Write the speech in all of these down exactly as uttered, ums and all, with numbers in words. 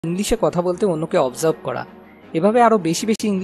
ইংলিশে কথা বলতে অন্যকে অবজার্ভ করা, এভাবে আরো বেশি বেশি ইংলিশ।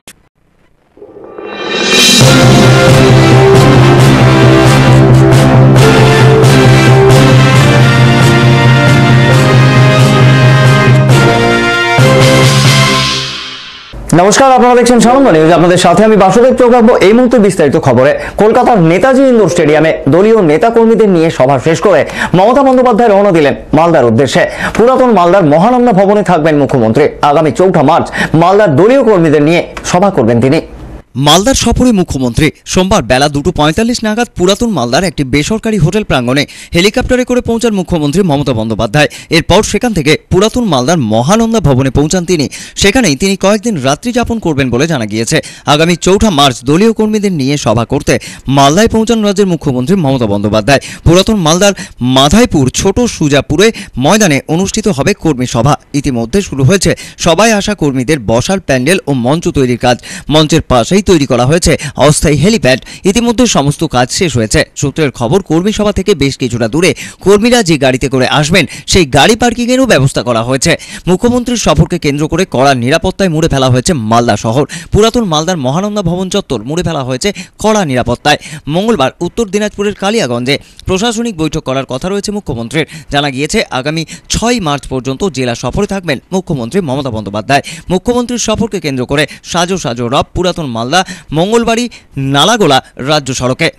নমস্কার, আপনারা দেখছেন সানন্দা নিউজ। আপনাদের সাথে আমি বাসুদেব চোখ রাখবো এই মুহূর্তে বিস্তারিত খবরে। কলকাতার নেতাজি ইন্ডোর স্টেডিয়ামে দলীয় নেতা কর্মীদের নিয়ে সভা শেষ করে মমতা বন্দ্যোপাধ্যায় রওনা দিলেন মালদার উদ্দেশ্যে। পুরাতন মালদার মহানন্দা ভবনে থাকবেন মুখ্যমন্ত্রী। আগামী চৌঠা মার্চ মালদার দলীয় কর্মীদের নিয়ে সভা করবেন তিনি। মালদার সফরে মুখ্যমন্ত্রী সোমবার বেলা দুটো পঁয়তাল্লিশ নাগাদ পুরাতন মালদার একটি বেসরকারি হোটেল প্রাঙ্গণে হেলিকপ্টারে করে পৌঁছান মুখ্যমন্ত্রী মমতা বন্দ্যোপাধ্যায়। এরপর সেখান থেকে পুরাতন মালদার মহানন্দা ভবনে পৌঁছান তিনি। সেখানেই তিনি কয়েকদিন রাত্রি যাপন করবেন বলে জানা গিয়েছে। আগামী চৌঠা মার্চ দলীয় কর্মীদের নিয়ে সভা করতে মালদায় পৌঁছান রাজ্যের মুখ্যমন্ত্রী মমতা বন্দ্যোপাধ্যায়। পুরাতন মালদার মাধাইপুর ছোট সুজাপুরে ময়দানে অনুষ্ঠিত হবে কর্মী সভা। ইতিমধ্যে শুরু হয়েছে সবাই আসা কর্মীদের বসার প্যান্ডেল ও মঞ্চ তৈরির কাজ। মঞ্চের পাশেই তৈরি করা হয়েছে অস্থায়ী হেলিপ্যাড। ইতিমধ্যে সমস্ত কাজ শেষ হয়েছে। সূত্রের খবর, কর্মী সভা থেকে বেশ কিছুটা দূরে কর্মীরা যে গাড়িতে করে আসবেন সেই গাড়ি পার্কিং এরও ব্যবস্থা করা হয়েছে। মুখ্যমন্ত্রীর সফরকে কেন্দ্র করে কড়া নিরাপত্তায় মুড়ে ফেলা হয়েছে মালদা শহর। পুরাতন মালদার মহানন্দা ভবন চত্বর মুড়ে ফেলা হয়েছে কড়া নিরাপত্তায়। মঙ্গলবার উত্তর দিনাজপুরের কালিয়াগঞ্জে প্রশাসনিক বৈঠক করার কথা রয়েছে মুখ্যমন্ত্রীর। জানা গিয়েছে আগামী ছয় মার্চ পর্যন্ত জেলা সফরে থাকবেন মুখ্যমন্ত্রী মমতা বন্দ্যোপাধ্যায়। মুখ্যমন্ত্রীর সফরকে কেন্দ্র করে সাজো সাজো রব পুরাতন মালদা মঙ্গলবাড়ি নালাগোলা রাজ্য সড়কে।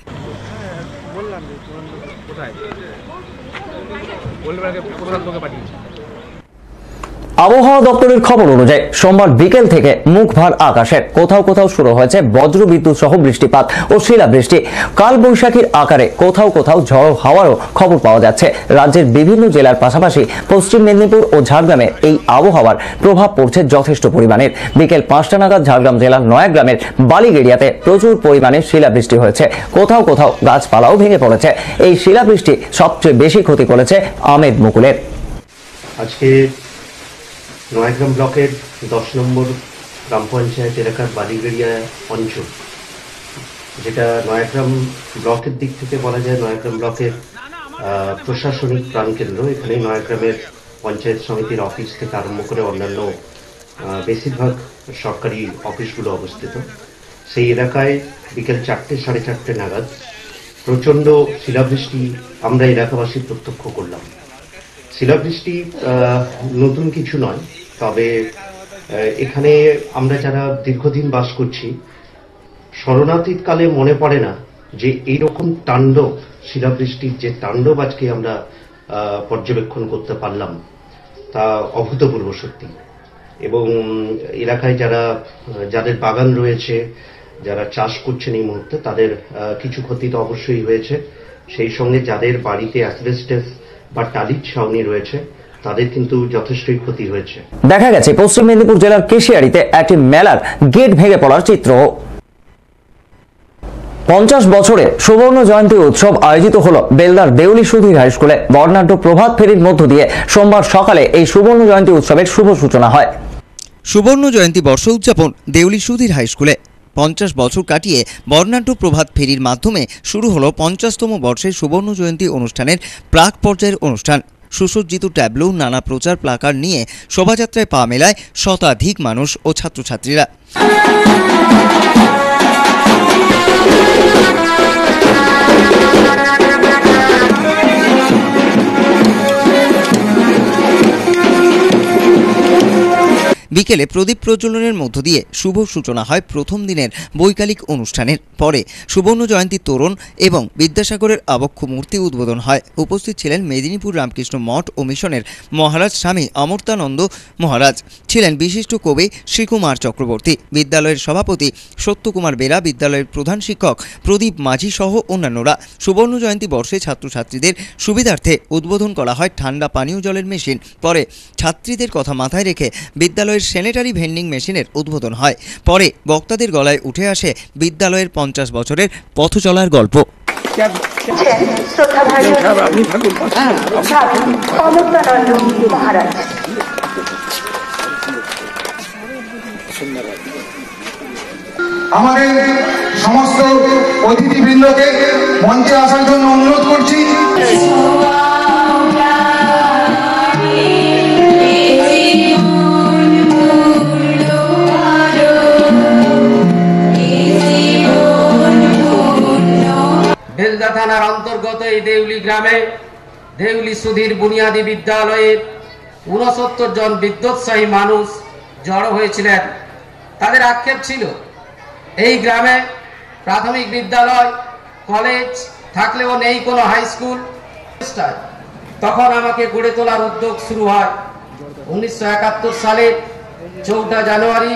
আবহাওয়া দপ্তরের খবর অনুযায়ী সোমবার বিকেল থেকে মুখ ভার আকাশের। কোথাও কোথাও শুরু হয়েছে বজ্র বিদ্যুৎ সহ বৃষ্টিপাত ও শিলাবৃষ্টি। কাল বৈশাখীর আকারে কোথাও কোথাও ঝড়ো হাওয়ারও খবর পাওয়া যাচ্ছে। রাজ্যের বিভিন্ন জেলার পাশাপাশি পশ্চিম মেদিনীপুর ও ঝাড়গ্রামে এই আবহাওয়ার প্রভাব পড়ছে যথেষ্ট পরিমাণের। বিকেল পাঁচটা নাগাদ ঝাড়গ্রাম জেলার নয়াগ্রামের বালিগেড়িয়াতে প্রচুর পরিমাণে শিলাবৃষ্টি হয়েছে। কোথাও কোথাও গাছপালাও ভেঙে পড়েছে। এই শিলাবৃষ্টি সবচেয়ে বেশি ক্ষতি করেছে আমেদ মুকুলের। আজকে নয়াগ্রাম ব্লকের দশ নম্বর গ্রাম পঞ্চায়েত এলাকার বালিগেড়িয়া অঞ্চল, যেটা নয়াগ্রাম ব্লকের দিক থেকে বলা যায় নয়াগ্রাম ব্লকের প্রশাসনিক প্রাণকেন্দ্র। এখানে নয়াগ্রামের পঞ্চায়েত সমিতির অফিস থেকে আরম্ভ করে অন্যান্য বেশিরভাগ সরকারি অফিসগুলো অবস্থিত। সেই এলাকায় বিকেল চারটে সাড়ে চারটে নাগাদ প্রচণ্ড শিলাবৃষ্টি আমরা এলাকাবাসী প্রত্যক্ষ করলাম। শিলাবৃষ্টি নতুন কিছু নয়, তবে এখানে আমরা যারা দীর্ঘদিন বাস করছি স্মরণাতীত কালে মনে পড়ে না যে এইরকম তাণ্ডব, শিলাবৃষ্টির যে তাণ্ডব আজকে আমরা পর্যবেক্ষণ করতে পারলাম তা অভূতপূর্ব সত্যি। এবং এলাকায় যারা যাদের বাগান রয়েছে, যারা চাষ করছেন এই মুহূর্তে, তাদের কিছু ক্ষতি তো অবশ্যই হয়েছে। সেই সঙ্গে যাদের বাড়িতে অ্যাসবেস্টস বা টালির ছাউনি রয়েছে তাদের কিন্তু যথেষ্টই ক্ষতি হয়েছে। দেখা গেছে পশ্চিম মেদিনীপুর জেলার কেশিয়াড়িতে একটি মেলার গেট ভেঙে পড়ার চিত্র। পঞ্চাশ বছরে সুবর্ণ জয়ন্তী উৎসব আয়োজিত হলো বেলদার দেউলি সুধীর হাই স্কুলে। বর্ণাঢ্য প্রভাত ফেরির মধ্য দিয়ে সোমবার সকালে এই সুবর্ণ জয়ন্তী উৎসবের শুভ সূচনা হয়। সুবর্ণ জয়ন্তী বর্ষ উদযাপন দেউলি সুধীর হাই স্কুলে। পঞ্চাশ বছর কাটিয়ে বর্ণাঢ্য প্রভাত ফেরির মাধ্যমে শুরু হলো পঞ্চাশতম বর্ষের সুবর্ণ জয়ন্তী অনুষ্ঠানের প্রাক পর্যায়ের অনুষ্ঠান। সুসজ্জিত ট্যাবলো, নানা প্রচার প্লাকার নিয়ে শোভাযাত্রায় পা মেলায় শতাধিক মানুষ ও ছাত্রছাত্রীরা। বিকেলে প্রদীপ প্রজ্বলনের মধ্য দিয়ে শুভ সূচনা হয় প্রথম দিনের বৈকালিক অনুষ্ঠানের। পরে সুবর্ণ জয়ন্তী তোরণ এবং বিদ্যাসাগরের আবক্ষ মূর্তি উদ্বোধন হয়। উপস্থিত ছিলেন মেদিনীপুর রামকৃষ্ণ মঠ ও মিশনের মহারাজ স্বামী অমর্তানন্দ মহারাজ, ছিলেন বিশিষ্ট কবি শ্রীকুমার চক্রবর্তী, বিদ্যালয়ের সভাপতি সত্যকুমার বেরা, বিদ্যালয়ের প্রধান শিক্ষক প্রদীপ মাঝি সহ অন্যান্যরা। সুবর্ণ জয়ন্তী বর্ষে ছাত্রছাত্রীদের সুবিধার্থে উদ্বোধন করা হয় ঠান্ডা পানীয় জলের মেশিন। পরে ছাত্রীদের কথা মাথায় রেখে বিদ্যালয়ের স্যানিটারি ভেন্ডিং মেশিনের উদ্বোধন হয়। পরে বক্তাদের গলায় উঠে আসে বিদ্যালয়ের পঞ্চাশ বছরের পথ চলার গল্প। আমাদের সমস্ত অতিথিবৃন্দকে মঞ্চে আসার জন্য অনুরোধ করছি। থানার অন্তর্গত এই দেউলি গ্রামে দেউলি সুধীর বুনিয়াদী বিদ্যালয়ের ঊনসত্তর জন বিদ্যোৎসাহী মানুষ জড়ো হয়েছিলেন। তাদের আক্ষেপ ছিল এই গ্রামে প্রাথমিক বিদ্যালয় কলেজ থাকলেও নেই কোনো হাই স্কুল। তখন আমাকে গড়ে তোলার উদ্যোগ শুরু হয়। উনিশশো একাত্তর সালের চৌঠা জানুয়ারি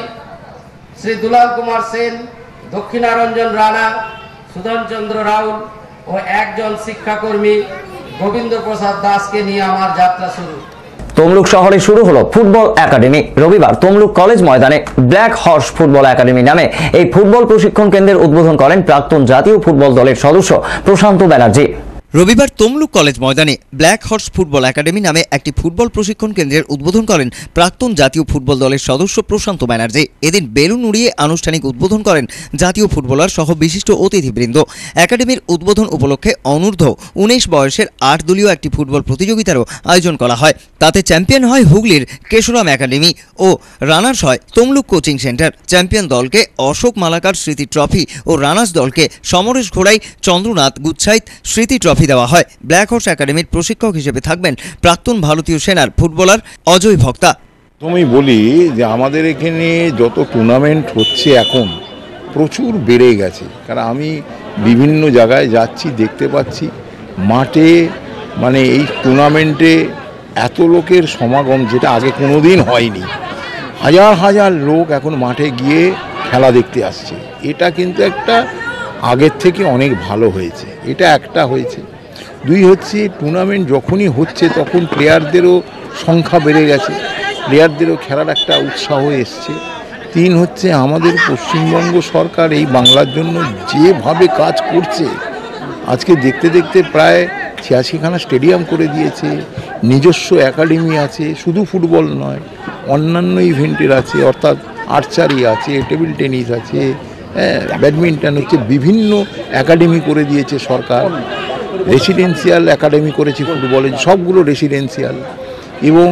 শ্রী দুলাল কুমার সেন, দক্ষিণারঞ্জন রানা, সুধনচন্দ্র রাউল ও একজন শিক্ষাকর্মী গোবিন্দ প্রসাদ দাসকে নিয়ে আমার যাত্রা শুরু। তমলুক শহরে শুরু হলো ফুটবল একাডেমি। রবিবার তমলুক কলেজ ময়দানে ব্ল্যাক হর্স ফুটবল একাডেমি নামে এই ফুটবল প্রশিক্ষণ কেন্দ্রের উদ্বোধন করেন প্রাক্তন জাতীয় ফুটবল দলের সদস্য প্রশান্ত ব্যানার্জি। রবিবার তমলুক কলেজ ময়দানে ব্ল্যাক হর্স ফুটবল একাডেমি নামে একটি ফুটবল প্রশিক্ষণ কেন্দ্রের উদ্বোধন করেন প্রাক্তন জাতীয় ফুটবল দলের সদস্য প্রশান্ত ব্যানার্জি। এদিন বেলুন উড়িয়ে আনুষ্ঠানিক উদ্বোধন করেন জাতীয় ফুটবলার সহ বিশিষ্ট অতিথিবৃন্দ। একাডেমির উদ্বোধন উপলক্ষে অনূর্ধ্ব উনিশ বয়সের আট দলীয় একটি ফুটবল প্রতিযোগিতারও আয়োজন করা হয়। তাতে চ্যাম্পিয়ন হয় হুগলির কেশরাম একাডেমি ও রানার্স হয় তমলুক কোচিং সেন্টার। চ্যাম্পিয়ন দলকে অশোক মালাকার স্মৃতি ট্রফি ও রানার্স দলকে সমরেশ ঘোড়াই চন্দ্রনাথ গুচ্ছাইত স্মৃতি ট্রফি দেওয়া হয়। ব্ল্যাক হর্স একাডেমির প্রশিক্ষক হিসেবে থাকবেন প্রাক্তন ভারতীয় সেনার ফুটবলার অজয় ভক্তা। তুমি বলি যে আমাদের এখানে যত টুর্নামেন্ট হচ্ছে এখন প্রচুর বেড়ে গেছে, কারণ আমি বিভিন্ন জায়গায় যাচ্ছি, দেখতে পাচ্ছি মাঠে মানে এই টুর্নামেন্টে এত লোকের সমাগম যেটা আগে কোনো দিন হয়নি। হাজার হাজার লোক এখন মাঠে গিয়ে খেলা দেখতে আসছে। এটা কিন্তু একটা আগের থেকে অনেক ভালো হয়েছে। এটা একটা হয়েছে। দুই হচ্ছে টুর্নামেন্ট যখনই হচ্ছে তখন প্লেয়ারদেরও সংখ্যা বেড়ে গেছে, প্লেয়ারদেরও খেলার একটা উৎসাহ এসছে। তিন হচ্ছে আমাদের পশ্চিমবঙ্গ সরকার এই বাংলার জন্য যেভাবে কাজ করছে, আজকে দেখতে দেখতে প্রায় ছিয়াশিখানা স্টেডিয়াম করে দিয়েছে, নিজস্ব একাডেমি আছে, শুধু ফুটবল নয় অন্যান্য ইভেন্টের আছে, অর্থাৎ আর্চারি আছে, টেবিল টেনিস আছে, হ্যাঁ ব্যাডমিন্টন হচ্ছে, বিভিন্ন একাডেমি করে দিয়েছে সরকার। রেসিডেন্সিয়াল একাডেমি করেছে ফুটবলের, সবগুলো রেসিডেন্সিয়াল। এবং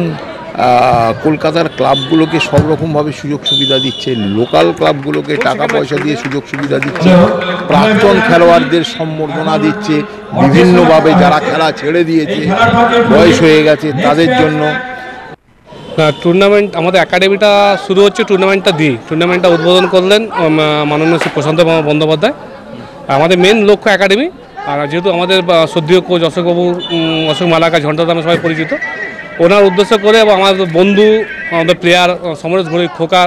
কলকাতার ক্লাবগুলোকে সব রকমভাবে সুযোগ সুবিধা দিচ্ছে, লোকাল ক্লাবগুলোকে টাকা পয়সা দিয়ে সুযোগ সুবিধা দিচ্ছে, প্রাক্তন খেলোয়াড়দের সম্বর্ধনা দিচ্ছে বিভিন্নভাবে, যারা খেলা ছেড়ে দিয়েছে বয়স হয়ে গেছে তাদের জন্য। টুর্নামেন্ট আমাদের একাডেমিটা শুরু হচ্ছে, টুর্নামেন্টটা দিই টুর্নামেন্টটা উদ্বোধন করলেন মাননীয় শ্রী প্রশান্ত বন্দ্যোপাধ্যায়। আমাদের মেন লক্ষ্য একাডেমি, আর যেহেতু আমাদের শ্রদ্ধেয় কোচ অশোকবাবু, অশোক মালাকা ঝন্টা নামে সবাই পরিচিত, ওনার উদ্দেশ্য করে এবং আমাদের বন্ধু আমাদের প্লেয়ার সমরেশ ঘোড়াই খোকা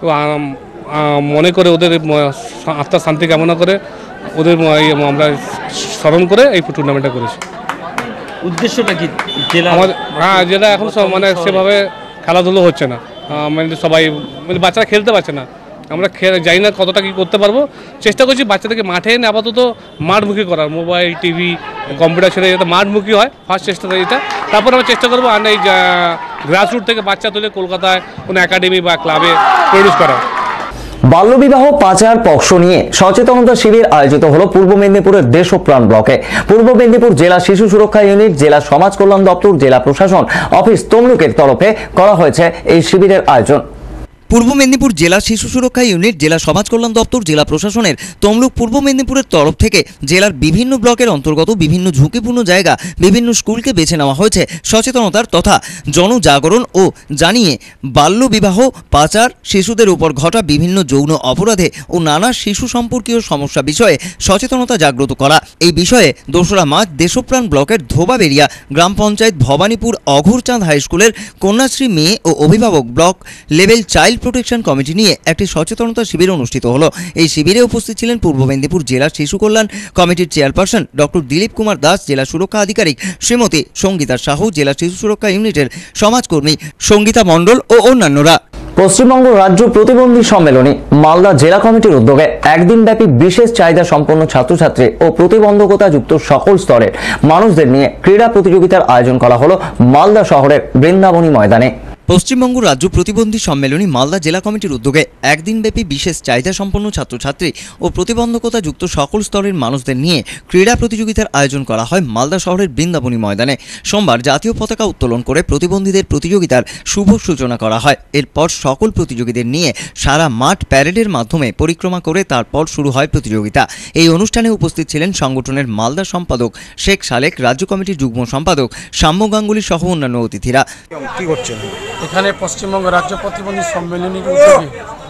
মনে করে ওদের আত্মার শান্তি কামনা করে ওদের আমরা স্মরণ করে এই টুর্নামেন্টটা করেছি। উদ্দেশ্যটা কি? আমাদের হ্যাঁ জেলা এখন মানে সেভাবে খেলাধুলো হচ্ছে না, মানে সবাই মানে বাচ্চারা খেলতে পারছে না। আমরা জানি না কতটা কী করতে পারবো, চেষ্টা করছি বাচ্চাদেরকে মাঠে এনে আপাতত মাঠমুখী করার, মোবাইল টিভি কম্পিউটার ছেড়ে যাতে মাঠমুখী হয়, ফার্স্ট চেষ্টা এটা। তারপর আমরা চেষ্টা করবো আর এই গ্রাসরুট থেকে বাচ্চা তুলে কলকাতায় কোনো একাডেমি বা ক্লাবে প্রডিউস করা। বাল্যবিবাহ, পাচার, পক্সো নিয়ে সচেতনতা শিবির আয়োজিত হলো পূর্ব মেদিনীপুরের দেশপ্রাণ ব্লকে। পূর্ব মেদিনীপুর জেলা শিশু সুরক্ষা ইউনিট, জেলা সমাজ কল্যাণ দপ্তর, জেলা প্রশাসন অফিস তমলুকের তরফে করা হয়েছে এই শিবিরের আয়োজন। পূর্ব মেদিনীপুর জেলা শিশু সুরক্ষা ইউনিট, জেলা সমাজ কল্যাণ দপ্তর, জেলা প্রশাসনের তমলুক পূর্ব মেদিনীপুরের তরফ থেকে জেলার বিভিন্ন ব্লকের অন্তর্গত বিভিন্ন ঝুঁকিপূর্ণ জায়গা, বিভিন্ন স্কুলকে বেছে নেওয়া হয়েছে সচেতনতার তথা জনজাগরণ ও জানিয়ে বাল্যবিবাহ, পাচার, শিশুদের উপর ঘটা বিভিন্ন যৌন অপরাধে ও নানা শিশু সম্পর্কীয় সমস্যা বিষয়ে সচেতনতা জাগ্রত করা। এই বিষয়ে দোসরা মার্চ দেশপ্রাণ ব্লকের ধোবাবেরিয়া গ্রাম পঞ্চায়েত ভবানীপুর অঘুরচাঁদ হাই স্কুলের কন্যাশ্রী মেয়ে ও অভিভাবক block level child protection committee নিয়ে একটি সচেতনতা শিবির অনুষ্ঠিত হলো। এই শিবিরে উপস্থিত ছিলেন পূর্ব মেদিনীপুর জেলা শিশু কল্যাণ কমিটির চেয়ারপারসন ডক্টর দিলীপ কুমার দাস, জেলা সুরক্ষা আধিকারিক শ্রীমতী সঙ্গীতা সাহু, জেলা শিশু সুরক্ষা ইউনিটের সমাজকর্মী সঙ্গীতা মণ্ডল ও অন্যান্যরা। পশ্চিমবঙ্গ রাজ্য প্রতিবন্ধী সম্মেলনী মালদা জেলা কমিটির উদ্যোগে একদিনব্যাপী বিশেষ চাহিদা সম্পন্ন ছাত্রছাত্রী ও প্রতিবন্ধকতা যুক্ত সকল স্তরের মানুষদের নিয়ে ক্রীড়া প্রতিযোগিতার আয়োজন করা হলো মালদা শহরের বৃন্দাবনী ময়দানে। পশ্চিমবঙ্গ রাজ্য প্রতিবন্ধী সম্মেলনী মালদা জেলা কমিটির উদ্যোগে একদিনব্যাপী বিশেষ চাহিদা সম্পন্ন ছাত্রছাত্রী ও প্রতিবন্ধকতা যুক্ত সকল স্তরের মানুষদের নিয়ে ক্রীড়া প্রতিযোগিতার আয়োজন করা হয় মালদা শহরের বৃন্দাবনী ময়দানে। সোমবার জাতীয় পতাকা উত্তোলন করে প্রতিবন্ধীদের প্রতিযোগিতার শুভ সূচনা করা হয়। এরপর সকল প্রতিযোগীদের নিয়ে সারা মাঠ প্যারেডের মাধ্যমে পরিক্রমা করে তারপর শুরু হয় প্রতিযোগিতা। এই অনুষ্ঠানে উপস্থিত ছিলেন সংগঠনের মালদা সম্পাদক শেখ সালেক, রাজ্য কমিটির যুগ্ম সম্পাদক সাম্য গাঙ্গুলি সহ অন্যান্য অতিথিরা। কি করছেন এখানে পশ্চিমবঙ্গ রাজ্য প্রতিবন্ধী সম্মেলনীর উদ্যোগে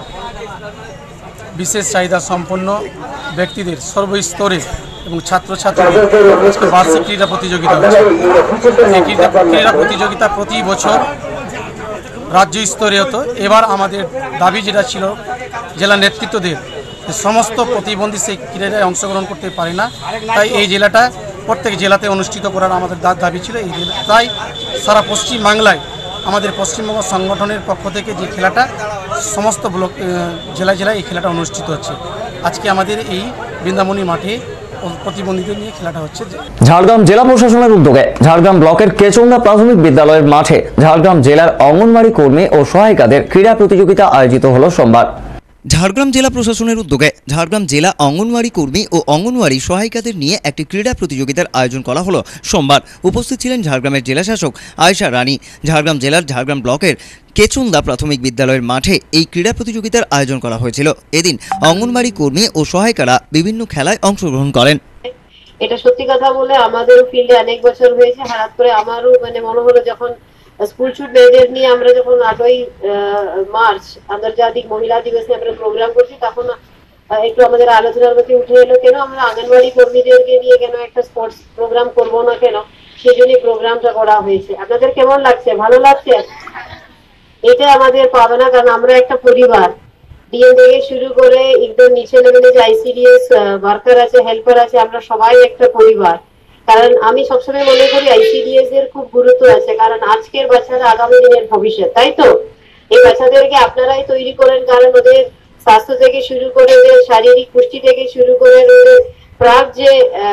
বিশেষ চাহিদা সম্পন্ন ব্যক্তিদের সর্বস্তরে এবং ছাত্রছাত্রীদের বার্ষিক ক্রীড়া প্রতিযোগিতা হচ্ছে। এই ক্রীড়া ক্রীড়া প্রতিযোগিতা প্রতি বছর রাজ্য স্তরে হতো। এবার আমাদের দাবি যেটা ছিল জেলা নেতৃত্বদের, সমস্ত প্রতিবন্ধী সেই ক্রীড়ায় অংশগ্রহণ করতে পারে না, তাই এই জেলাটা প্রত্যেক জেলাতে অনুষ্ঠিত করার আমাদের দাবি ছিল। এই জেলা তাই সারা পশ্চিম বাংলায় আমাদের পশ্চিমবঙ্গ সংগঠনের পক্ষ থেকে যে খেলাটা সমস্ত ব্লক জেলায় জেলায় এই খেলাটা অনুষ্ঠিত হচ্ছে। আজকে আমাদের এই বৃন্দাবনী মাঠে প্রতিবন্ধীদের নিয়ে খেলাটা হচ্ছে। ঝাড়গ্রাম জেলা প্রশাসনের উদ্যোগে ঝাড়গ্রাম ব্লকের কেচুন্ডা প্রাথমিক বিদ্যালয়ের মাঠে ঝাড়গ্রাম জেলার অঙ্গনওয়াড়ি কর্মী ও সহায়িকাদের ক্রীড়া প্রতিযোগিতা আয়োজিত হলো সোমবার। ঝাড়গ্রাম জেলা প্রশাসনের উদ্যোগে ঝাড়গ্রাম জেলা অঙ্গনওয়াড়ি কর্মী ও অঙ্গনওয়াড়ি সহায়িকাদের নিয়ে একটি ক্রীড়া প্রতিযোগিতার আয়োজন করা হলো সোমবার। উপস্থিত ছিলেন ঝাড়গ্রামের জেলাশাসক আয়েশা রানী। ঝাড়গ্রাম জেলার ঝাড়গ্রাম ব্লকের কেচুন্দা প্রাথমিক বিদ্যালয়ের মাঠে এই ক্রীড়া প্রতিযোগিতার আয়োজন করা হয়েছিল। এদিন অঙ্গনওয়াড়ি কর্মী ও সহায়িকারা বিভিন্ন খেলায় অংশগ্রহণ করেন। এটা সত্যি কথা বলে আমাদের ফিল্ডে অনেক বছর হয়েছে, হঠাৎ করে আমারও মানে মনে হলো যখন স্কুল ছুট মেয়েদের নিয়ে আমরা যখন আটই মার্চ আন্তর্জাতিক মহিলা দিবসে আমরা প্রোগ্রাম করছি, তখন একটু আমাদের আলোচনার মধ্যে উঠে এলো কেন আমরা আঙ্গনওয়াড়ি কর্মীদেরকে নিয়ে কেন একটা স্পোর্টস প্রোগ্রাম করবো না, কেন সেই জন্য প্রোগ্রামটা করা হয়েছে। আপনাদের কেমন লাগছে? ভালো লাগছে? এটা আমাদের পাবনা, কারণ আমরা একটা পরিবার, ডিএম থেকে শুরু করে একদম নিচে লেভেলে যে আইসিডিএস ওয়ার্কার আছে, হেল্পার আছে, আমরা সবাই একটা পরিবার। কারণ আমি সবসময় মনে করি আইসিডিএস এর খুব গুরুত্ব আছে, কারণ আজকের বাচ্চারা আগামী দিনের ভবিষ্যৎ, তাই তো? এই বাচ্চাদেরকে আপনারাই তৈরি করেন, কারণ ওদের স্বাস্থ্য থেকে শুরু করে ওদের শারীরিক পুষ্টি থেকে শুরু করে ওদের প্রাক যে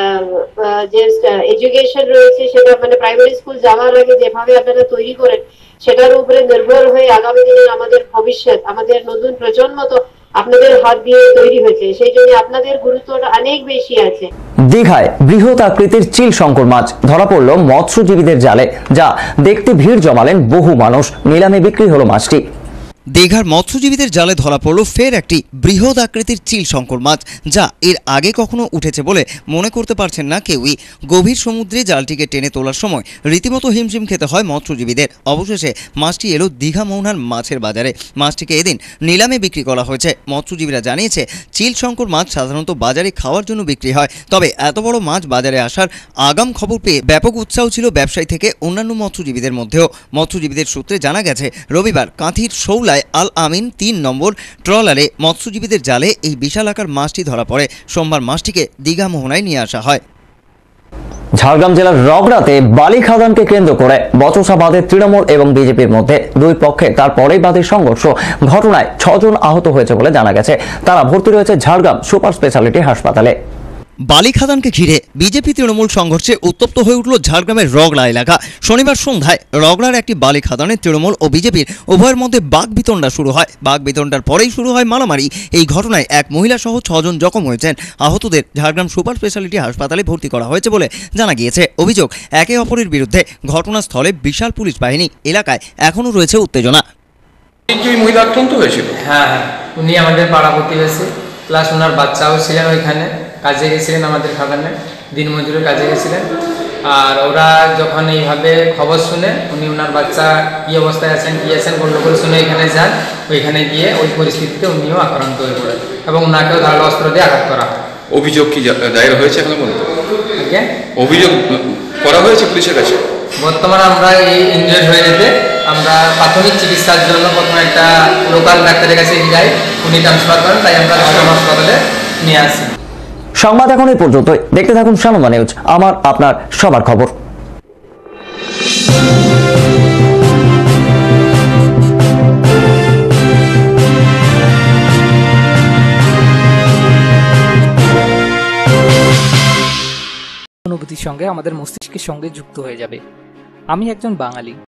যে এডুকেশন রয়েছে সেটা মানে প্রাইমারি স্কুল যাওয়ার আগে যেভাবে আপনারা তৈরি করেন সেটার উপরে নির্ভর হয়ে আগামী দিনের আমাদের ভবিষ্যৎ, আমাদের নতুন প্রজন্ম তো আপনাদের হাত দিয়ে তৈরি হয়েছে, সেই জন্য আপনাদের গুরুত্বটা অনেক বেশি আছে। দীঘায় বৃহৎ আকৃতির চিল শঙ্কর মাছ ধরা পড়ল মৎস্যজীবীদের জালে, যা দেখতে ভিড় জমালেন বহু মানুষ। নিলামে বিক্রি হলো মাছটি। দীঘার মৎস্যজীবীদের জালে ধরা পড়ল ফের একটি বৃহৎ আকৃতির চিল শঙ্কর মাছ, যা এর আগে কখনো উঠেছে বলে মনে করতে পারছেন না কেউই। গভীর সমুদ্রে জালটিকে টেনে তোলার সময় রীতিমতো হিমশিম খেতে হয় মৎস্যজীবীদের। অবশেষে মাছটি এলো দীঘা মোহনার মাছের বাজারে। মাছটিকে এদিন নিলামে বিক্রি করা হয়েছে। মৎস্যজীবীরা জানিয়েছে, চিল শঙ্কর মাছ সাধারণত বাজারে খাওয়ার জন্য বিক্রি হয়, তবে এত বড় মাছ বাজারে আসার আগাম খবর পেয়ে ব্যাপক উৎসাহ ছিল ব্যবসায়ী থেকে অন্যান্য মৎস্যজীবীদের মধ্যেও। মৎস্যজীবীদের সূত্রে জানা গেছে, রবিবার কাঁথির শৌলায় আল আমিন তিন নম্বর ট্রলারে মৎস্যজীবীদের জালে এই বিশাল আকার মাছটি ধরা পড়ে। সোমবার মাছটিকে দীঘা মোহনায় নিয়ে আসা হয়। ঝাড়গ্রাম জেলার রগড়াতে বালি খাদানকে কেন্দ্র করে বচসা বাঁধে তৃণমূল এবং বিজেপির মধ্যে দুই পক্ষে তারপরেই বাঁধে সংঘর্ষ। ঘটনায় ছজন আহত হয়েছে বলে জানা গেছে। তারা ভর্তি রয়েছে ঝাড়গ্রাম সুপার স্পেশালিটি হাসপাতালে। বালি খাদানকে ঘিরে বিজেপি তৃণমূল সংঘর্ষে উত্তপ্ত হয়ে উঠল ঝাড়গ্রামের রগড়া এলাকা। শনিবার সন্ধ্যায় রগড়ার একটি বালি খাদানে তৃণমূল ও বিজেপির উভয়ের মধ্যে বাগবিতণ্ডা শুরু হয়। বাগবিতণ্ডার পরেই শুরু হয় মারামারি। এই ঘটনায় এক মহিলা সহ ছজন জখম হয়েছেন। আহতদের ঝাড়গ্রাম সুপার স্পেশালিটি হাসপাতালে ভর্তি করা হয়েছে বলে জানা গিয়েছে। অভিযোগ, একে অপরের বিরুদ্ধে ঘটনাস্থলে বিশাল পুলিশ বাহিনী। এলাকায় এখনও রয়েছে উত্তেজনা। মহিলা আক্রান্ত হয়েছিল। হ্যাঁ হ্যাঁ, উনি আমাদের পাড়া প্রতিবেশী, প্লাস ওনার বাচ্চাও ছিলেন ওইখানে, কাজে গেছিলেন আমাদের খাদানে, দিনমজুরের কাজে গেছিলেন। আর ওরা যখন এইভাবে খবর শুনে, উনি ওনার বাচ্চা কী অবস্থায় আছেন কী আছেন গণ্ডগোল শুনে এখানে যান। ওইখানে গিয়ে ওই পরিস্থিতিতে উনিও আক্রান্ত হয়ে পড়েন এবং ওনাকেও ধারালো অস্ত্র দিয়ে আঘাত করা হয়। অভিযোগ কি দায়ের হয়েছে এখন পর্যন্ত? ওকে, অভিযোগ করা হয়েছে পুলিশের কাছে। বর্তমানে আমরা এই ইনজুর্ড হয়ে যেতে আমরা প্রাথমিক চিকিৎসার জন্য প্রথমে একটা লোকাল ডাক্তারের কাছে যাই, উনি ট্রান্সফার করেন, তাই আমরা হাসপাতালে নিয়ে আসি। সংবাদ এখন এই পর্যন্তই। দেখতে থাকুন শানুমা নিউজ, আমার আপনার সবার খবর। অনুভূতির সঙ্গে আমাদের মস্তিষ্কের সঙ্গে যুক্ত হয়ে যাবে। আমি একজন বাঙালি।